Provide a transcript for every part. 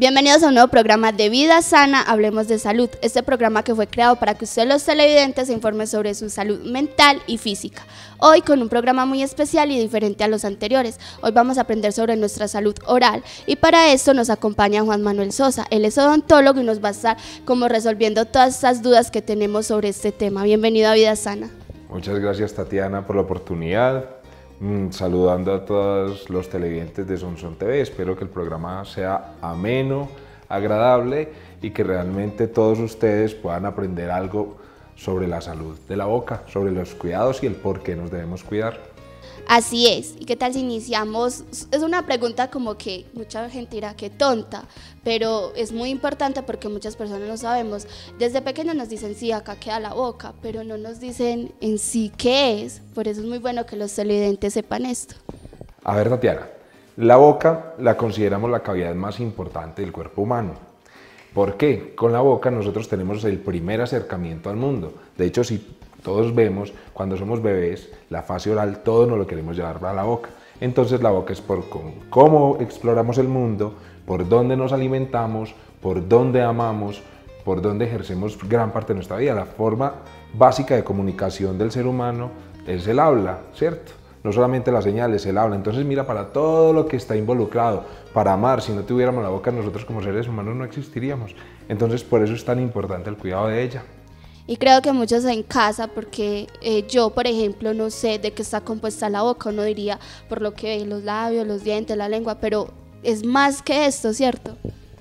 Bienvenidos a un nuevo programa de Vida Sana, Hablemos de Salud. Este programa que fue creado para que ustedes los televidentes se informen sobre su salud mental y física. Hoy con un programa muy especial y diferente a los anteriores. Hoy vamos a aprender sobre nuestra salud oral y para esto nos acompaña Juan Manuel Sosa. Él es odontólogo y nos va a estar como resolviendo todas estas dudas que tenemos sobre este tema. Bienvenido a Vida Sana. Muchas gracias, Tatiana, por la oportunidad. Saludando a todos los televidentes de Sonson TV, espero que el programa sea ameno, agradable y que realmente todos ustedes puedan aprender algo sobre la salud de la boca, sobre los cuidados y el por qué nos debemos cuidar. Así es, ¿y qué tal si iniciamos? Es una pregunta como que mucha gente dirá que tonta, pero es muy importante porque muchas personas no sabemos. Desde pequeños nos dicen sí, acá queda la boca, pero no nos dicen en sí qué es. Por eso es muy bueno que los televidentes sepan esto. A ver, Tatiana, la boca la consideramos la cavidad más importante del cuerpo humano. ¿Por qué? Con la boca nosotros tenemos el primer acercamiento al mundo. De hecho, si todos vemos, cuando somos bebés, la fase oral, todo nos lo queremos llevar a la boca. Entonces la boca es por cómo exploramos el mundo, por dónde nos alimentamos, por dónde amamos, por dónde ejercemos gran parte de nuestra vida. La forma básica de comunicación del ser humano es el habla, ¿cierto? No solamente las señales, el habla. Entonces mira para todo lo que está involucrado. Para amar, si no tuviéramos la boca, nosotros como seres humanos no existiríamos. Entonces por eso es tan importante el cuidado de ella. Y creo que muchos en casa, porque yo, por ejemplo, no sé de qué está compuesta la boca, uno diría por lo que ve los labios, los dientes, la lengua, pero es más que esto, ¿cierto?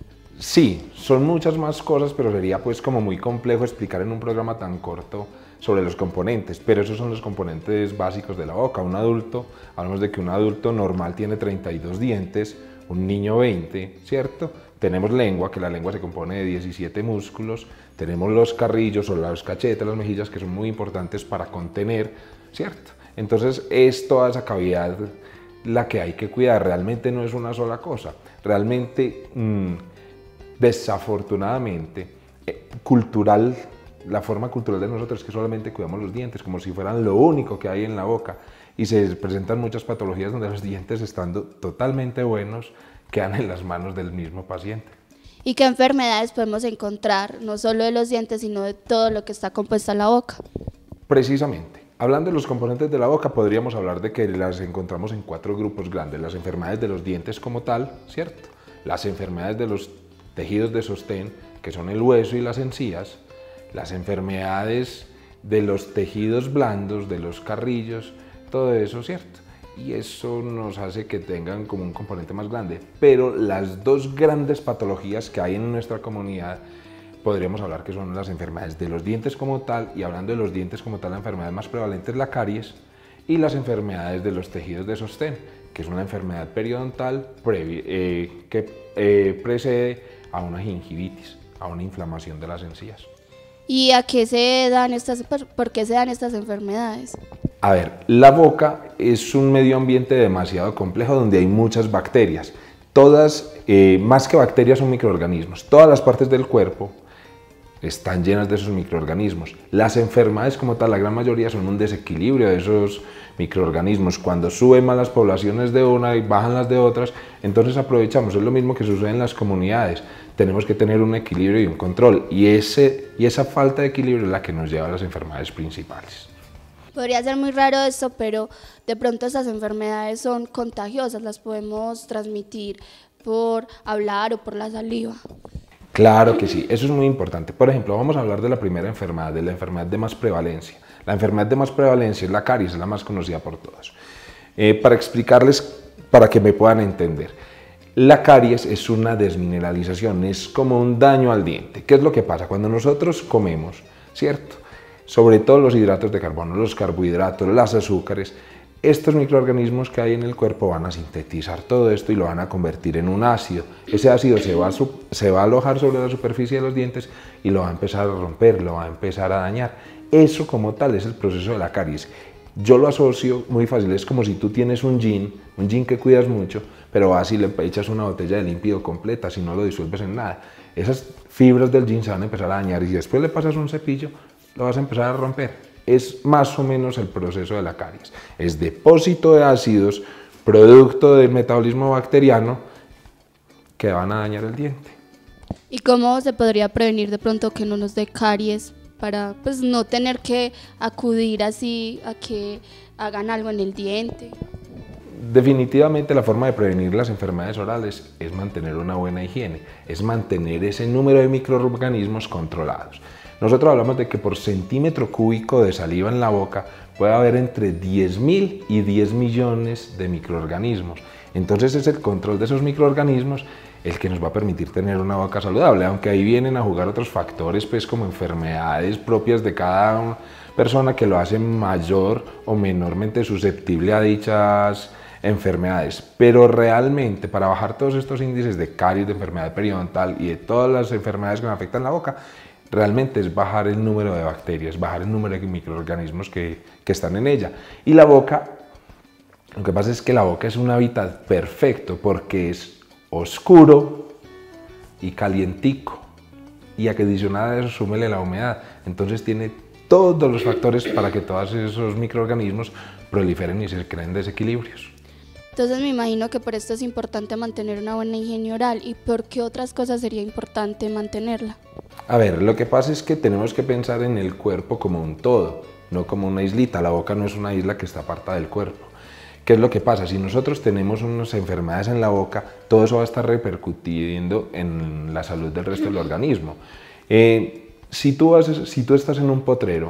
Sí, son muchas más cosas, pero sería pues como muy complejo explicar en un programa tan corto sobre los componentes, pero esos son los componentes básicos de la boca. Un adulto, hablamos de que un adulto normal tiene 32 dientes, un niño 20, ¿cierto? Tenemos lengua, que la lengua se compone de 17 músculos, tenemos los carrillos o los cachetes, las mejillas, que son muy importantes para contener, ¿cierto? Entonces es toda esa cavidad la que hay que cuidar, realmente no es una sola cosa, realmente desafortunadamente la forma cultural de nosotros es que solamente cuidamos los dientes como si fueran lo único que hay en la boca y se presentan muchas patologías donde los dientes estando totalmente buenos quedan en las manos del mismo paciente. ¿Y qué enfermedades podemos encontrar, no solo de los dientes, sino de todo lo que está compuesta la boca? Precisamente, hablando de los componentes de la boca, podríamos hablar de que las encontramos en 4 grupos grandes. Las enfermedades de los dientes como tal, ¿cierto? Las enfermedades de los tejidos de sostén, que son el hueso y las encías. Las enfermedades de los tejidos blandos, de los carrillos, todo eso, ¿cierto? Y eso nos hace que tengan como un componente más grande. Pero las 2 grandes patologías que hay en nuestra comunidad, podríamos hablar que son las enfermedades de los dientes como tal, y hablando de los dientes como tal, la enfermedad más prevalente es la caries, y las enfermedades de los tejidos de sostén, que es una enfermedad periodontal que precede a una gingivitis, a una inflamación de las encías. ¿Y a qué se dan por qué se dan estas enfermedades? A ver, la boca es un medio ambiente demasiado complejo donde hay muchas bacterias. Todas, más que bacterias, son microorganismos. Todas las partes del cuerpo están llenas de esos microorganismos. Las enfermedades como tal, la gran mayoría son un desequilibrio de esos microorganismos. Cuando suben más las poblaciones de una y bajan las de otras, entonces aprovechamos. Es lo mismo que sucede en las comunidades. Tenemos que tener un equilibrio y un control. Y esa falta de equilibrio es la que nos lleva a las enfermedades principales. Podría ser muy raro esto, pero de pronto esas enfermedades son contagiosas, las podemos transmitir por hablar o por la saliva. Claro que sí, eso es muy importante. Por ejemplo, vamos a hablar de la primera enfermedad, de la enfermedad de más prevalencia. La enfermedad de más prevalencia es la caries, es la más conocida por todos. Para explicarles, para que me puedan entender, la caries es una desmineralización, es como un daño al diente. ¿Qué es lo que pasa? Cuando nosotros comemos, ¿cierto? Sobre todo los hidratos de carbono, los carbohidratos, las azúcares, estos microorganismos que hay en el cuerpo van a sintetizar todo esto y lo van a convertir en un ácido. Ese ácido se va a alojar sobre la superficie de los dientes y lo va a empezar a romper, lo va a empezar a dañar. Eso como tal es el proceso de la caries. Yo lo asocio muy fácil, es como si tú tienes un gin que cuidas mucho, pero vas y le echas una botella de líquido completa, si no lo disuelves en nada. Esas fibras del gin se van a empezar a dañar y si después le pasas un cepillo, lo vas a empezar a romper. Es más o menos el proceso de la caries. Es depósito de ácidos, producto del metabolismo bacteriano, que van a dañar el diente. ¿Y cómo se podría prevenir de pronto que no nos dé caries para pues no tener que acudir así a que hagan algo en el diente? Definitivamente la forma de prevenir las enfermedades orales es mantener una buena higiene, es mantener ese número de microorganismos controlados. Nosotros hablamos de que por centímetro cúbico de saliva en la boca puede haber entre 10.000 y 10 millones de microorganismos. Entonces es el control de esos microorganismos el que nos va a permitir tener una boca saludable, aunque ahí vienen a jugar otros factores, pues como enfermedades propias de cada persona que lo hacen mayor o menormente susceptible a dichas enfermedades. Pero realmente para bajar todos estos índices de caries, de enfermedad periodontal y de todas las enfermedades que nos afectan la boca, realmente es bajar el número de bacterias, bajar el número de microorganismos que están en ella. Y la boca, lo que pasa es que la boca es un hábitat perfecto porque es oscuro y calientico, y adicional a eso súmele la humedad, entonces tiene todos los factores para que todos esos microorganismos proliferen y se creen desequilibrios. Entonces me imagino que por esto es importante mantener una buena higiene oral. ¿Y por qué otras cosas sería importante mantenerla? A ver, lo que pasa es que tenemos que pensar en el cuerpo como un todo, no como una islita. La boca no es una isla que está apartada del cuerpo. ¿Qué es lo que pasa? Si nosotros tenemos unas enfermedades en la boca, todo eso va a estar repercutiendo en la salud del resto del organismo. Si tú estás en un potrero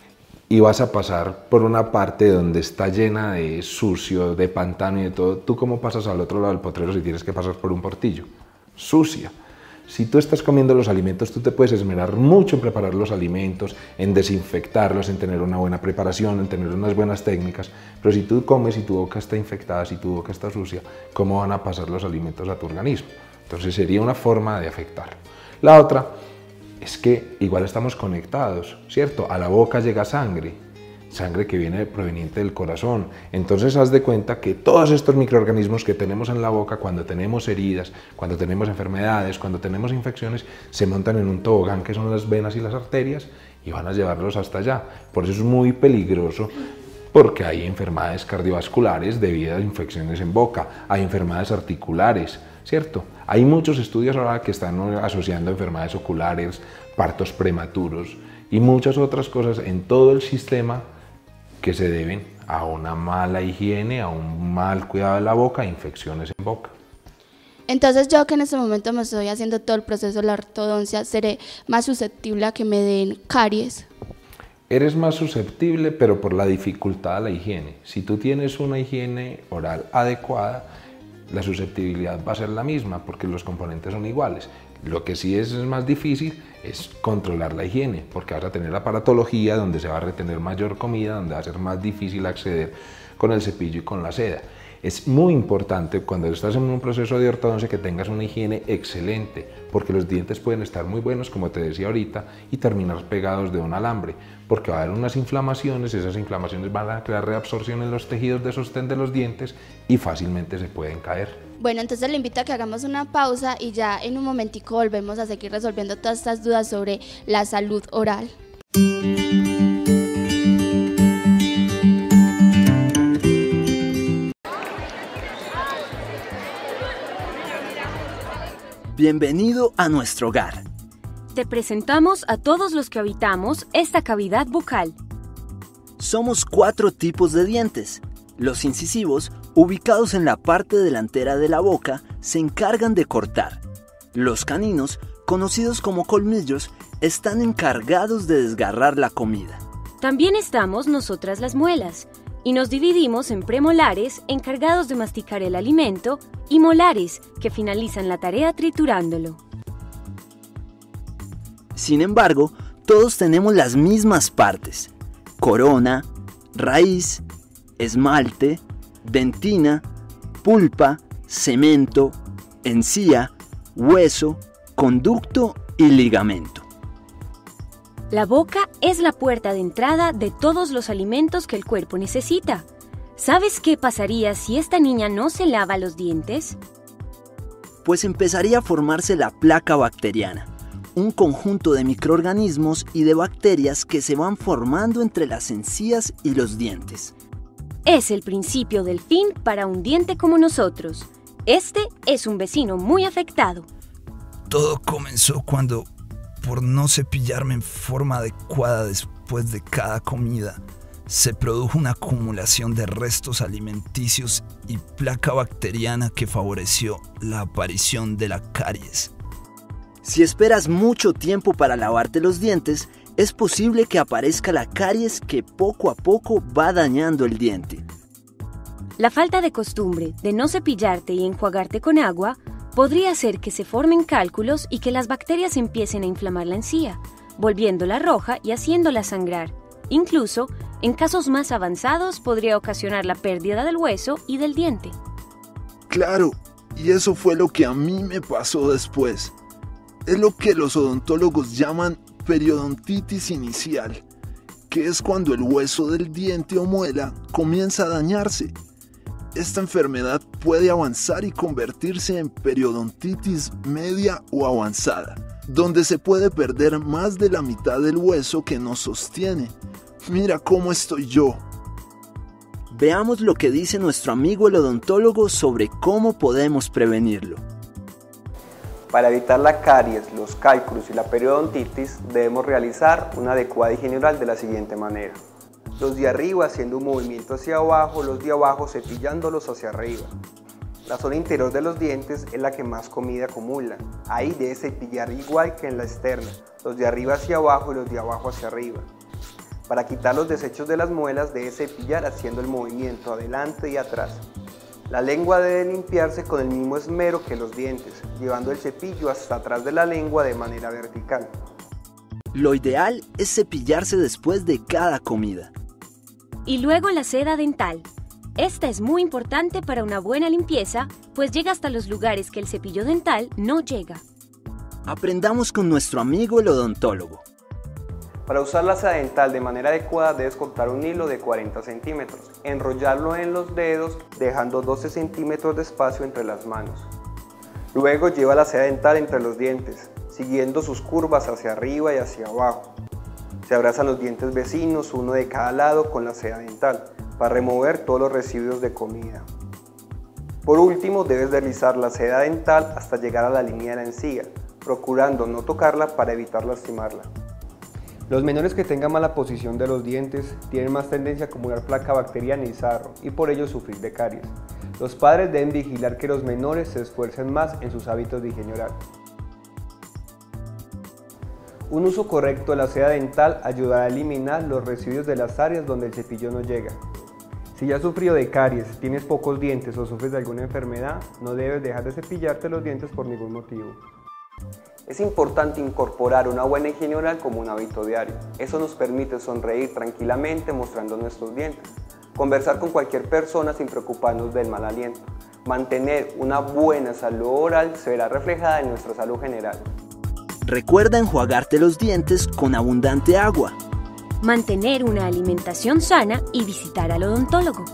y vas a pasar por una parte donde está llena de sucio, de pantano y de todo, ¿tú cómo pasas al otro lado del potrero si tienes que pasar por un portillo? Sucia. Si tú estás comiendo los alimentos, tú te puedes esmerar mucho en preparar los alimentos, en desinfectarlos, en tener una buena preparación, en tener unas buenas técnicas, pero si tú comes y tu boca está infectada, si tu boca está sucia, ¿cómo van a pasar los alimentos a tu organismo? Entonces sería una forma de afectarlo. La otra es que igual estamos conectados, ¿cierto? A la boca llega sangre que viene proveniente del corazón. Entonces haz de cuenta que todos estos microorganismos que tenemos en la boca, cuando tenemos heridas, cuando tenemos enfermedades, cuando tenemos infecciones, se montan en un tobogán que son las venas y las arterias y van a llevarlos hasta allá. Por eso es muy peligroso, porque hay enfermedades cardiovasculares debido a infecciones en boca, hay enfermedades articulares, ¿cierto? Hay muchos estudios ahora que están asociando enfermedades oculares, partos prematuros y muchas otras cosas en todo el sistema que se deben a una mala higiene, a un mal cuidado de la boca, infecciones en boca. Entonces yo que en este momento me estoy haciendo todo el proceso de la ortodoncia, ¿seré más susceptible a que me den caries? Eres más susceptible, pero por la dificultad de la higiene. Si tú tienes una higiene oral adecuada, la susceptibilidad va a ser la misma porque los componentes son iguales. Lo que sí es más difícil es controlar la higiene, porque vas a tener aparatología donde se va a retener mayor comida, donde va a ser más difícil acceder con el cepillo y con la seda. Es muy importante cuando estás en un proceso de ortodoncia que tengas una higiene excelente, porque los dientes pueden estar muy buenos, como te decía ahorita, y terminar pegados de un alambre, porque va a haber unas inflamaciones, esas inflamaciones van a crear reabsorción en los tejidos de sostén de los dientes y fácilmente se pueden caer. Bueno, entonces le invito a que hagamos una pausa y ya en un momentico volvemos a seguir resolviendo todas estas dudas sobre la salud oral. Bienvenido a nuestro hogar. Te presentamos a todos los que habitamos esta cavidad bucal. Somos 4 tipos de dientes. Los incisivos, ubicados en la parte delantera de la boca, se encargan de cortar. Los caninos, conocidos como colmillos, están encargados de desgarrar la comida. También estamos nosotras las muelas, y nos dividimos en premolares, encargados de masticar el alimento, y molares, que finalizan la tarea triturándolo. Sin embargo, todos tenemos las mismas partes: corona, raíz, esmalte, dentina, pulpa, cemento, encía, hueso, conducto y ligamento. La boca es la puerta de entrada de todos los alimentos que el cuerpo necesita. ¿Sabes qué pasaría si esta niña no se lava los dientes? Pues empezaría a formarse la placa bacteriana, un conjunto de microorganismos y de bacterias que se van formando entre las encías y los dientes. Es el principio del fin para un diente como nosotros. Este es un vecino muy afectado. Todo comenzó cuando, por no cepillarme en forma adecuada después de cada comida, se produjo una acumulación de restos alimenticios y placa bacteriana que favoreció la aparición de la caries. Si esperas mucho tiempo para lavarte los dientes, es posible que aparezca la caries que poco a poco va dañando el diente. La falta de costumbre de no cepillarte y enjuagarte con agua podría hacer que se formen cálculos y que las bacterias empiecen a inflamar la encía, volviéndola roja y haciéndola sangrar. Incluso, en casos más avanzados, podría ocasionar la pérdida del hueso y del diente. Claro, y eso fue lo que a mí me pasó después. Es lo que los odontólogos llaman periodontitis inicial, que es cuando el hueso del diente o muela comienza a dañarse. Esta enfermedad puede avanzar y convertirse en periodontitis media o avanzada, donde se puede perder más de la mitad del hueso que nos sostiene. Mira cómo estoy yo. Veamos lo que dice nuestro amigo el odontólogo sobre cómo podemos prevenirlo. Para evitar la caries, los cálculos y la periodontitis, debemos realizar una adecuada higiene oral de la siguiente manera. Los de arriba haciendo un movimiento hacia abajo, los de abajo cepillándolos hacia arriba. La zona interior de los dientes es la que más comida acumula. Ahí debe cepillar igual que en la externa, los de arriba hacia abajo y los de abajo hacia arriba. Para quitar los desechos de las muelas debe cepillar haciendo el movimiento adelante y atrás. La lengua debe limpiarse con el mismo esmero que los dientes, llevando el cepillo hasta atrás de la lengua de manera vertical. Lo ideal es cepillarse después de cada comida. Y luego la seda dental. Esta es muy importante para una buena limpieza, pues llega hasta los lugares que el cepillo dental no llega. Aprendamos con nuestro amigo el odontólogo. Para usar la seda dental de manera adecuada debes cortar un hilo de 40 centímetros, enrollarlo en los dedos dejando 12 centímetros de espacio entre las manos. Luego lleva la seda dental entre los dientes, siguiendo sus curvas hacia arriba y hacia abajo. Se abrazan los dientes vecinos, uno de cada lado con la seda dental, para remover todos los residuos de comida. Por último, debes deslizar la seda dental hasta llegar a la línea de la encía, procurando no tocarla para evitar lastimarla. Los menores que tengan mala posición de los dientes tienen más tendencia a acumular placa bacteriana y sarro y por ello sufrir de caries. Los padres deben vigilar que los menores se esfuercen más en sus hábitos de higiene oral. Un uso correcto de la seda dental ayudará a eliminar los residuos de las áreas donde el cepillo no llega. Si ya has sufrido de caries, tienes pocos dientes o sufres de alguna enfermedad, no debes dejar de cepillarte los dientes por ningún motivo. Es importante incorporar una buena higiene oral como un hábito diario. Eso nos permite sonreír tranquilamente mostrando nuestros dientes, conversar con cualquier persona sin preocuparnos del mal aliento. Mantener una buena salud oral se verá reflejada en nuestra salud general. Recuerda enjuagarte los dientes con abundante agua. Mantener una alimentación sana y visitar al odontólogo.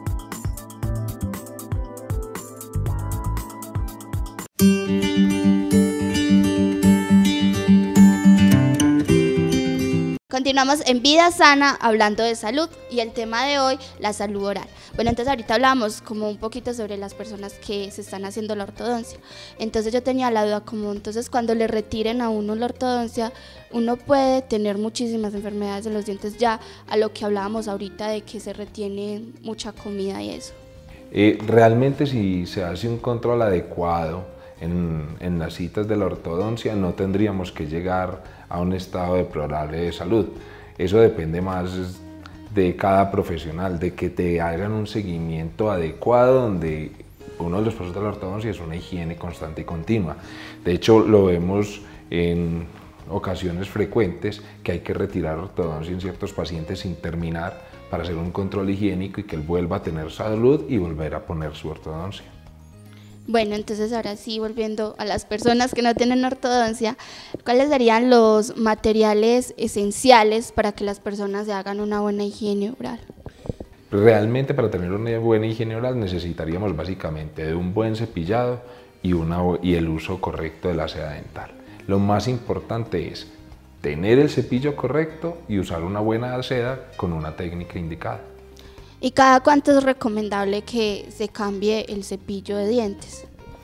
Continuamos en Vida Sana hablando de salud y el tema de hoy, la salud oral. Bueno, entonces ahorita hablamos como un poquito sobre las personas que se están haciendo la ortodoncia. Entonces yo tenía la duda como entonces cuando le retiren a uno la ortodoncia, uno puede tener muchísimas enfermedades de los dientes ya a lo que hablábamos ahorita de que se retiene mucha comida y eso. Realmente si se hace un control adecuado en las citas de la ortodoncia no tendríamos que llegar a un estado deplorable de salud. Eso depende más de cada profesional, de que te hagan un seguimiento adecuado donde uno de los procesos de la ortodoncia es una higiene constante y continua. De hecho, lo vemos en ocasiones frecuentes que hay que retirar ortodoncia en ciertos pacientes sin terminar para hacer un control higiénico y que él vuelva a tener salud y volver a poner su ortodoncia. Bueno, entonces ahora sí, volviendo a las personas que no tienen ortodoncia, ¿cuáles serían los materiales esenciales para que las personas se hagan una buena higiene oral? Realmente para tener una buena higiene oral necesitaríamos básicamente de un buen cepillado y el uso correcto de la seda dental. Lo más importante es tener el cepillo correcto y usar una buena seda con una técnica indicada. ¿Y cada cuánto es recomendable que se cambie el cepillo de dientes?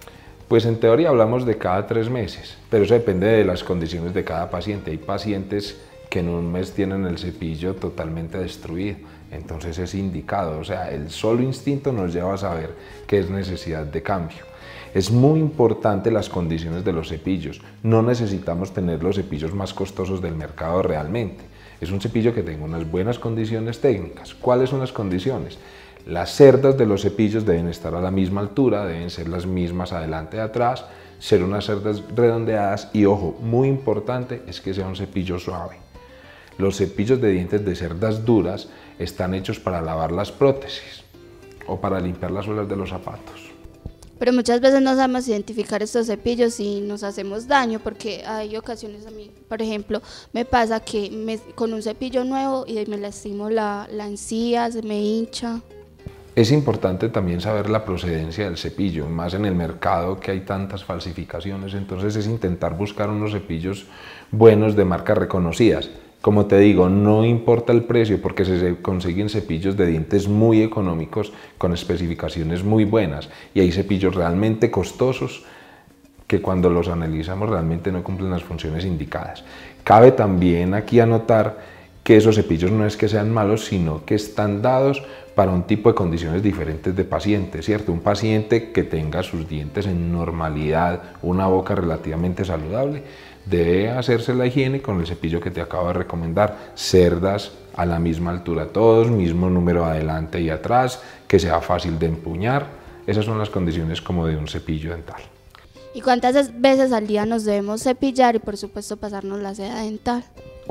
Pues en teoría hablamos de cada 3 meses, pero eso depende de las condiciones de cada paciente. Hay pacientes que en un mes tienen el cepillo totalmente destruido, entonces es indicado, o sea, el solo instinto nos lleva a saber que es necesidad de cambio. Es muy importante las condiciones de los cepillos, no necesitamos tener los cepillos más costosos del mercado realmente. Es un cepillo que tenga unas buenas condiciones técnicas. ¿Cuáles son las condiciones? Las cerdas de los cepillos deben estar a la misma altura, deben ser las mismas adelante y atrás, ser unas cerdas redondeadas y, ojo, muy importante es que sea un cepillo suave. Los cepillos de dientes de cerdas duras están hechos para lavar las prótesis o para limpiar las suelas de los zapatos. Pero muchas veces no sabemos identificar estos cepillos y nos hacemos daño, porque hay ocasiones, a mí, por ejemplo, me pasa que con un cepillo nuevo y me lastimo la encía, se me hincha. Es importante también saber la procedencia del cepillo, más en el mercado que hay tantas falsificaciones, entonces es intentar buscar unos cepillos buenos de marcas reconocidas. Como te digo, no importa el precio porque se consiguen cepillos de dientes muy económicos con especificaciones muy buenas y hay cepillos realmente costosos que cuando los analizamos realmente no cumplen las funciones indicadas. Cabe también aquí anotar que esos cepillos no es que sean malos, sino que están dados para un tipo de condiciones diferentes de paciente, ¿cierto? Un paciente que tenga sus dientes en normalidad, una boca relativamente saludable, debe hacerse la higiene con el cepillo que te acabo de recomendar, cerdas a la misma altura todos, mismo número adelante y atrás, que sea fácil de empuñar. Esas son las condiciones como de un cepillo dental. ¿Y cuántas veces al día nos debemos cepillar y por supuesto pasarnos la seda dental?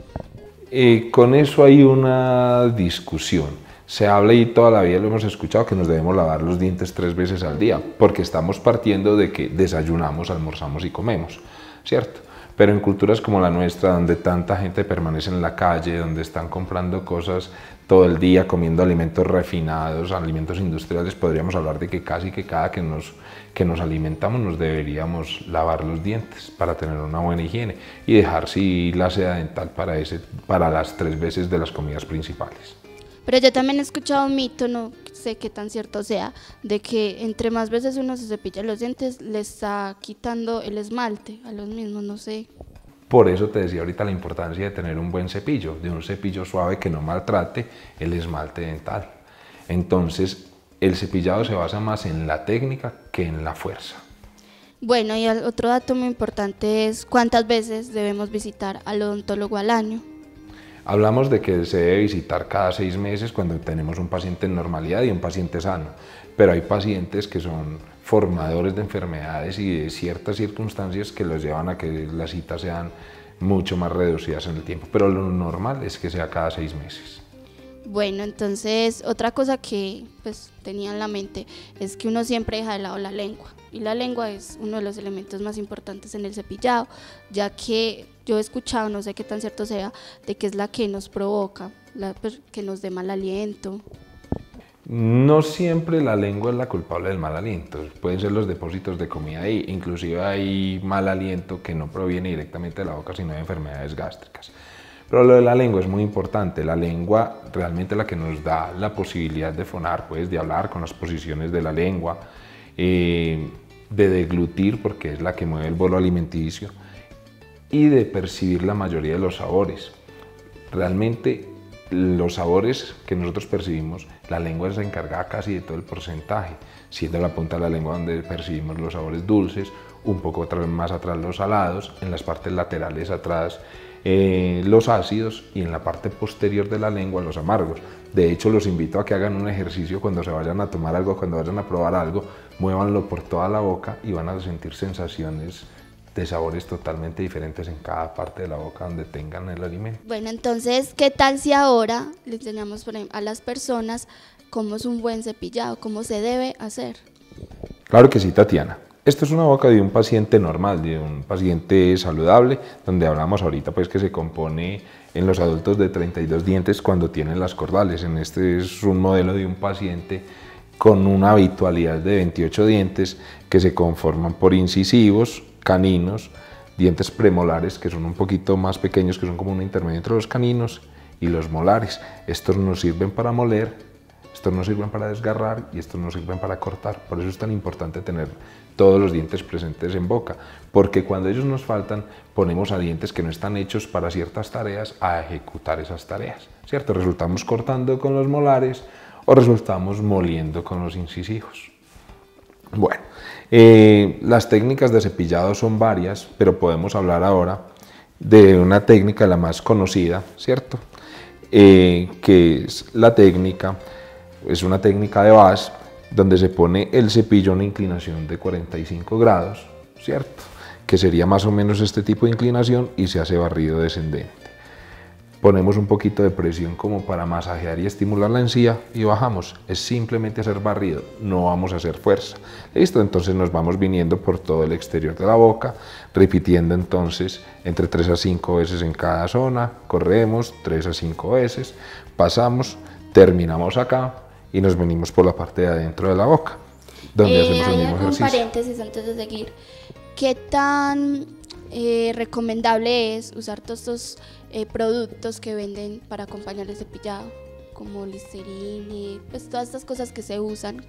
Con eso hay una discusión. Se habla y toda la vida lo hemos escuchado que nos debemos lavar los dientes 3 veces al día, porque estamos partiendo de que desayunamos, almorzamos y comemos, ¿cierto? Pero en culturas como la nuestra, donde tanta gente permanece en la calle, donde están comprando cosas todo el día, comiendo alimentos refinados, alimentos industriales, podríamos hablar de que casi que cada que nos alimentamos nos deberíamos lavar los dientes para tener una buena higiene y dejar sí la seda dental para las 3 veces de las comidas principales. Pero yo también he escuchado un mito, no sé qué tan cierto sea, de que entre más veces uno se cepilla los dientes, le está quitando el esmalte a los mismos, no sé. Por eso te decía ahorita la importancia de tener un buen cepillo, de un cepillo suave que no maltrate el esmalte dental. Entonces, el cepillado se basa más en la técnica que en la fuerza. Bueno, y otro dato muy importante es cuántas veces debemos visitar al odontólogo al año. Hablamos de que se debe visitar cada 6 meses cuando tenemos un paciente en normalidad y un paciente sano, pero hay pacientes que son formadores de enfermedades y de ciertas circunstancias que los llevan a que las citas sean mucho más reducidas en el tiempo, pero lo normal es que sea cada 6 meses. Bueno, entonces otra cosa que pues tenía en la mente es que uno siempre deja de lado la lengua, y la lengua es uno de los elementos más importantes en el cepillado, ya que yo he escuchado, no sé qué tan cierto sea, de que es la que nos provoca, que nos dé mal aliento. No siempre la lengua es la culpable del mal aliento, pueden ser los depósitos de comida ahí, inclusive hay mal aliento que no proviene directamente de la boca, sino de enfermedades gástricas. Pero lo de la lengua es muy importante, la lengua realmente es la que nos da la posibilidad de fonar, pues, de hablar con las posiciones de la lengua, de deglutir porque es la que mueve el bolo alimenticio y de percibir la mayoría de los sabores. Realmente los sabores que nosotros percibimos, la lengua es la encargada casi de todo el porcentaje, siendo la punta de la lengua donde percibimos los sabores dulces, un poco más atrás los salados, en las partes laterales atrás los ácidos y en la parte posterior de la lengua los amargos. De hecho, los invito a que hagan un ejercicio cuando se vayan a tomar algo, cuando vayan a probar algo, muévanlo por toda la boca y van a sentir sensaciones de sabores totalmente diferentes en cada parte de la boca donde tengan el alimento. Bueno, entonces, ¿qué tal si ahora le enseñamos a las personas cómo es un buen cepillado, cómo se debe hacer? Claro que sí, Tatiana. Esto es una boca de un paciente normal, de un paciente saludable, donde hablamos ahorita pues que se compone en los adultos de 32 dientes cuando tienen las cordales. En este es un modelo de un paciente con una habitualidad de 28 dientes que se conforman por incisivos, caninos, dientes premolares que son un poquito más pequeños, que son como un intermedio entre los caninos y los molares. Estos nos sirven para moler Estos no sirven para desgarrar y estos no sirven para cortar. Por eso es tan importante tener todos los dientes presentes en boca, porque cuando ellos nos faltan, ponemos a dientes que no están hechos para ciertas tareas a ejecutar esas tareas, ¿cierto? Resultamos cortando con los molares o resultamos moliendo con los incisivos. Bueno, las técnicas de cepillado son varias, pero podemos hablar ahora de una técnica, la más conocida, ¿cierto? Que es la técnica, es una técnica de Bas, donde se pone el cepillo a una inclinación de 45 grados, ¿cierto? Que sería más o menos este tipo de inclinación y se hace barrido descendente. Ponemos un poquito de presión como para masajear y estimular la encía y bajamos. Es simplemente hacer barrido, no vamos a hacer fuerza. ¿Listo? Entonces nos vamos viniendo por todo el exterior de la boca, repitiendo entonces entre 3 a 5 veces en cada zona, corremos 3 a 5 veces, pasamos, terminamos acá y nos venimos por la parte de adentro de la boca, donde hacemos el mismo ejercicio. Un paréntesis antes de seguir. ¿Qué tan recomendable es usar todos estos productos que venden para acompañar el cepillado, como Listerine, pues todas estas cosas que se usan?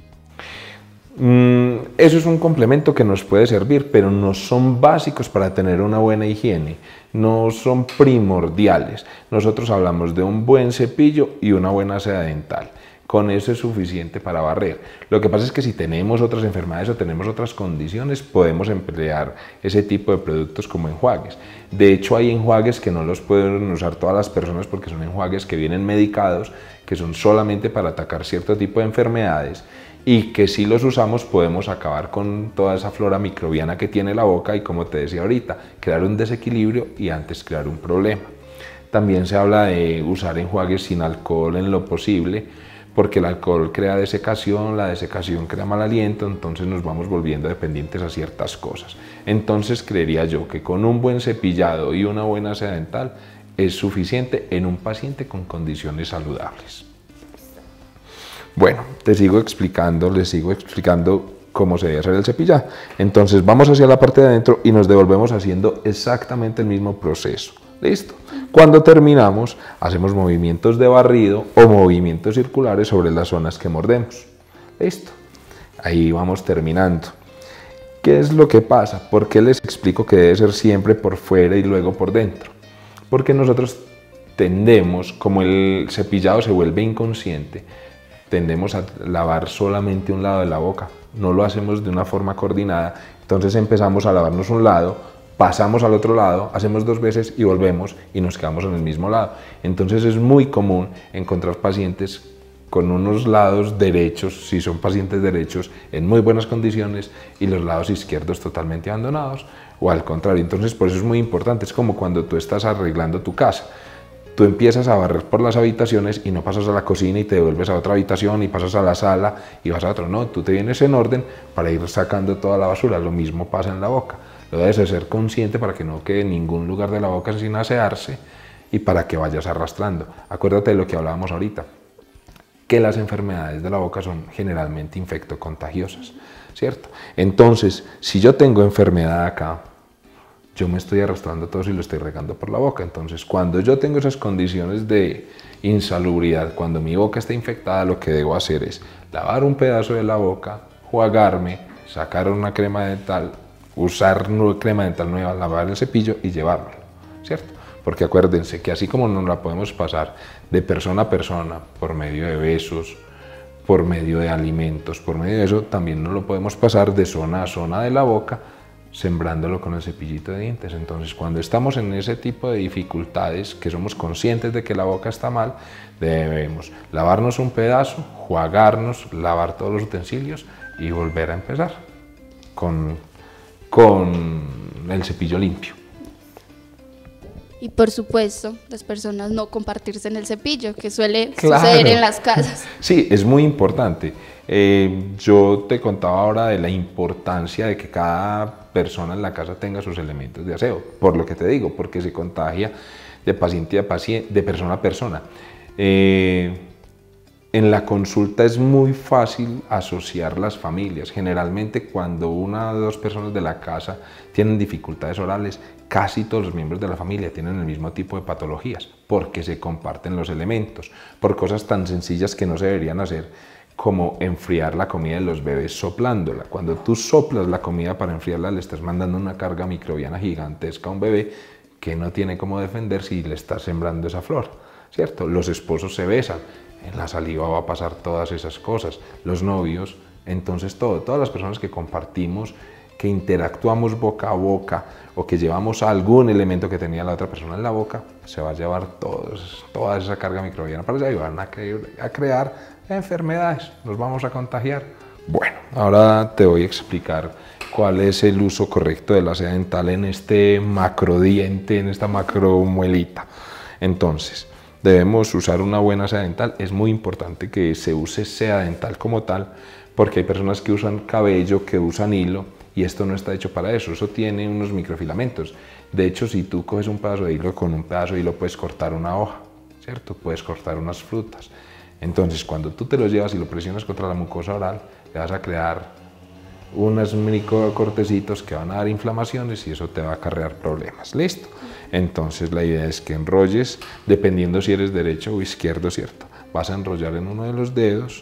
Eso es un complemento que nos puede servir, pero no son básicos para tener una buena higiene, no son primordiales. Nosotros hablamos de un buen cepillo y una buena seda dental. Con eso es suficiente para barrer. Lo que pasa es que si tenemos otras enfermedades o tenemos otras condiciones, podemos emplear ese tipo de productos como enjuagues. De hecho, hay enjuagues que no los pueden usar todas las personas porque son enjuagues que vienen medicados, que son solamente para atacar cierto tipo de enfermedades y que si los usamos podemos acabar con toda esa flora microbiana que tiene la boca y, como te decía ahorita, crear un desequilibrio y antes crear un problema. También se habla de usar enjuagues sin alcohol en lo posible, porque el alcohol crea desecación, la desecación crea mal aliento, entonces nos vamos volviendo dependientes a ciertas cosas. Entonces creería yo que con un buen cepillado y una buena seda dental es suficiente en un paciente con condiciones saludables. Bueno, les sigo explicando cómo se debe hacer el cepillado. Entonces vamos hacia la parte de adentro y nos devolvemos haciendo exactamente el mismo proceso. ¿Listo? Cuando terminamos, hacemos movimientos de barrido o movimientos circulares sobre las zonas que mordemos. ¿Listo? Ahí vamos terminando. ¿Qué es lo que pasa? ¿Por qué les explico que debe ser siempre por fuera y luego por dentro? Porque nosotros tendemos, como el cepillado se vuelve inconsciente, tendemos a lavar solamente un lado de la boca. No lo hacemos de una forma coordinada. Entonces empezamos a lavarnos un lado, pasamos al otro lado, hacemos 2 veces y volvemos y nos quedamos en el mismo lado. Entonces es muy común encontrar pacientes con unos lados derechos, si son pacientes derechos, en muy buenas condiciones y los lados izquierdos totalmente abandonados o al contrario. Entonces por eso es muy importante, es como cuando tú estás arreglando tu casa. Tú empiezas a barrer por las habitaciones y no pasas a la cocina y te devuelves a otra habitación y pasas a la sala y vas a otro. No, tú te vienes en orden para ir sacando toda la basura. Lo mismo pasa en la boca. Lo debes de ser consciente para que no quede en ningún lugar de la boca sin asearse y para que vayas arrastrando. Acuérdate de lo que hablábamos ahorita, que las enfermedades de la boca son generalmente infectocontagiosas, ¿cierto? Entonces, si yo tengo enfermedad acá, yo me estoy arrastrando todo y lo estoy regando por la boca. Entonces, cuando yo tengo esas condiciones de insalubridad, cuando mi boca está infectada, lo que debo hacer es lavar un pedazo de la boca, jugarme, sacar una crema dental, usar crema dental nueva, lavar el cepillo y llevármelo, ¿cierto? Porque acuérdense que así como nos la podemos pasar de persona a persona, por medio de besos, por medio de alimentos, por medio de eso, también nos lo podemos pasar de zona a zona de la boca, sembrándolo con el cepillito de dientes. Entonces, cuando estamos en ese tipo de dificultades, que somos conscientes de que la boca está mal, debemos lavarnos un pedazo, jugarnos, lavar todos los utensilios y volver a empezar con el cepillo limpio. Y por supuesto, las personas no compartirse en el cepillo, que suele suceder en las casas. Sí, es muy importante. Yo te contaba ahora de la importancia de que cada persona en la casa tenga sus elementos de aseo, por lo que te digo, porque se contagia de paciente a paciente, de persona a persona. En la consulta es muy fácil asociar las familias. Generalmente cuando una o dos personas de la casa tienen dificultades orales, casi todos los miembros de la familia tienen el mismo tipo de patologías, porque se comparten los elementos, por cosas tan sencillas que no se deberían hacer, como enfriar la comida de los bebés soplándola. Cuando tú soplas la comida para enfriarla, le estás mandando una carga microbiana gigantesca a un bebé que no tiene cómo defenderse y le estás sembrando esa flor, ¿cierto? Los esposos se besan, en la saliva va a pasar todas esas cosas, los novios, entonces todas las personas que compartimos, que interactuamos boca a boca o que llevamos algún elemento que tenía la otra persona en la boca, se va a llevar toda esa carga microbiana para allá y van a crear enfermedades, nos vamos a contagiar. Bueno, ahora te voy a explicar cuál es el uso correcto de la seda dental en este macrodiente, en esta macromuelita. Entonces, debemos usar una buena seda dental. Es muy importante que se use seda dental como tal, porque hay personas que usan cabello, que usan hilo, y esto no está hecho para eso. Eso tiene unos microfilamentos. De hecho, si tú coges un pedazo de hilo, con un pedazo de hilo puedes cortar una hoja, ¿cierto? Puedes cortar unas frutas. Entonces, cuando tú te lo llevas y lo presionas contra la mucosa oral, le vas a crear unos microcortecitos que van a dar inflamaciones y eso te va a acarrear problemas. ¿Listo? Entonces, la idea es que enrolles, dependiendo si eres derecho o izquierdo, ¿cierto? Vas a enrollar en uno de los dedos,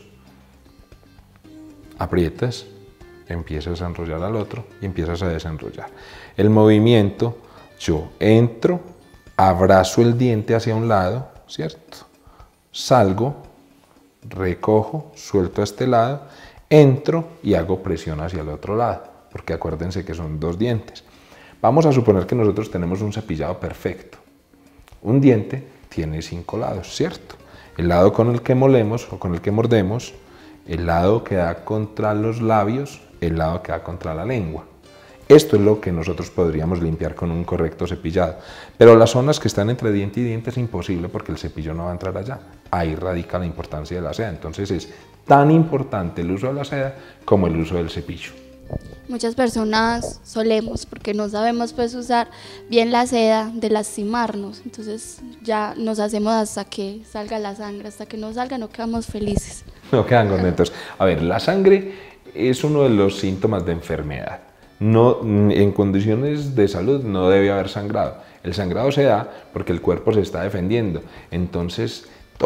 aprietas, empiezas a enrollar al otro y empiezas a desenrollar. El movimiento, yo entro, abrazo el diente hacia un lado, ¿cierto? Salgo, recojo, suelto a este lado, entro y hago presión hacia el otro lado, porque acuérdense que son dos dientes. Vamos a suponer que nosotros tenemos un cepillado perfecto. Un diente tiene 5 lados, ¿cierto? El lado con el que molemos o con el que mordemos, el lado que da contra los labios, el lado que da contra la lengua. Esto es lo que nosotros podríamos limpiar con un correcto cepillado. Pero las zonas que están entre diente y diente es imposible porque el cepillo no va a entrar allá. Ahí radica la importancia de la seda. Entonces es tan importante el uso de la seda como el uso del cepillo. Muchas personas solemos, porque no sabemos pues usar bien la seda, de lastimarnos. Entonces ya nos hacemos hasta que salga la sangre. Hasta que no salga no quedamos felices. No quedan contentos. A ver, la sangre es uno de los síntomas de enfermedad. No, en condiciones de salud no debe haber sangrado. El sangrado se da porque el cuerpo se está defendiendo. Entonces,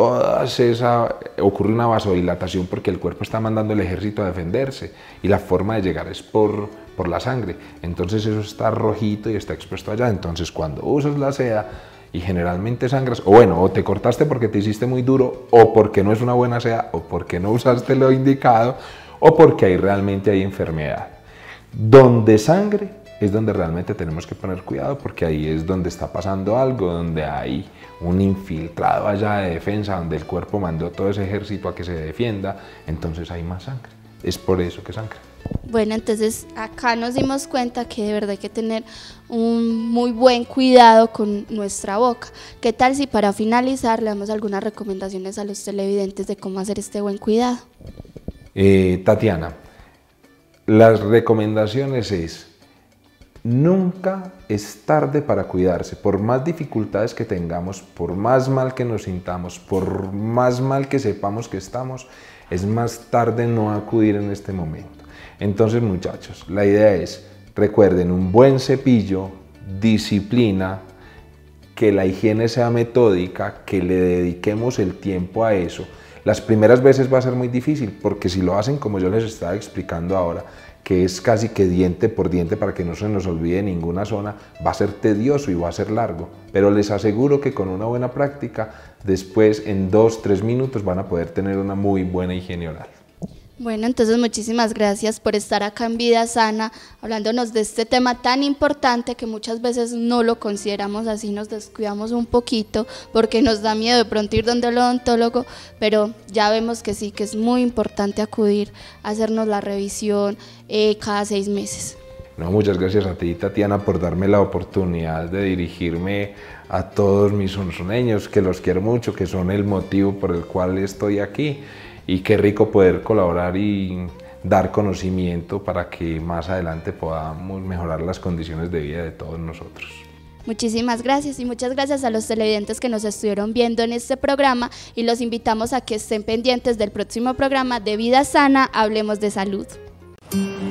ocurre una vasodilatación porque el cuerpo está mandando el ejército a defenderse y la forma de llegar es por la sangre. Entonces eso está rojito y está expuesto allá. Entonces cuando usas la seda y generalmente sangras, o bueno, o te cortaste porque te hiciste muy duro, o porque no es una buena seda, o porque no usaste lo indicado, o porque ahí realmente hay enfermedad. Donde sangre es donde realmente tenemos que poner cuidado, porque ahí es donde está pasando algo, donde hay un infiltrado allá de defensa, donde el cuerpo mandó todo ese ejército a que se defienda, entonces hay más sangre. Es por eso que sangra. Bueno, entonces acá nos dimos cuenta que de verdad hay que tener un muy buen cuidado con nuestra boca. ¿Qué tal si para finalizar le damos algunas recomendaciones a los televidentes de cómo hacer este buen cuidado? Tatiana, las recomendaciones es: nunca es tarde para cuidarse. Por más dificultades que tengamos, por más mal que nos sintamos, por más mal que sepamos que estamos, es más tarde no acudir en este momento. Entonces, muchachos, la idea es, recuerden, un buen cepillo, disciplina, que la higiene sea metódica, que le dediquemos el tiempo a eso. Las primeras veces va a ser muy difícil, porque si lo hacen como yo les estaba explicando ahora, que es casi que diente por diente para que no se nos olvide ninguna zona, va a ser tedioso y va a ser largo, pero les aseguro que con una buena práctica, después en 2-3 minutos van a poder tener una muy buena higiene oral. Bueno, entonces muchísimas gracias por estar acá en Vida Sana, hablándonos de este tema tan importante que muchas veces no lo consideramos así, nos descuidamos un poquito porque nos da miedo de pronto ir donde el odontólogo, pero ya vemos que sí, que es muy importante acudir a hacernos la revisión cada 6 meses. No, muchas gracias a ti, Tatiana, por darme la oportunidad de dirigirme a todos mis sonsoneños, que los quiero mucho, que son el motivo por el cual estoy aquí. Y qué rico poder colaborar y dar conocimiento para que más adelante podamos mejorar las condiciones de vida de todos nosotros. Muchísimas gracias y muchas gracias a los televidentes que nos estuvieron viendo en este programa y los invitamos a que estén pendientes del próximo programa de Vida Sana, Hablemos de Salud.